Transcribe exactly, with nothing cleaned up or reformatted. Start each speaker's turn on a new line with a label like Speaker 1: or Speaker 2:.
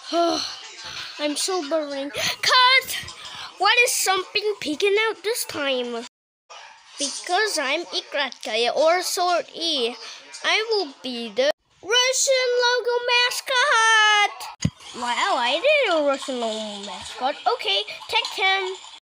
Speaker 1: I'm so boring. Cut! What is something peeking out this time? Because I'm Ikratkaye or Sword E, I will be the Russian logo mascot! Wow, I did a Russian logo mascot. Okay, take ten.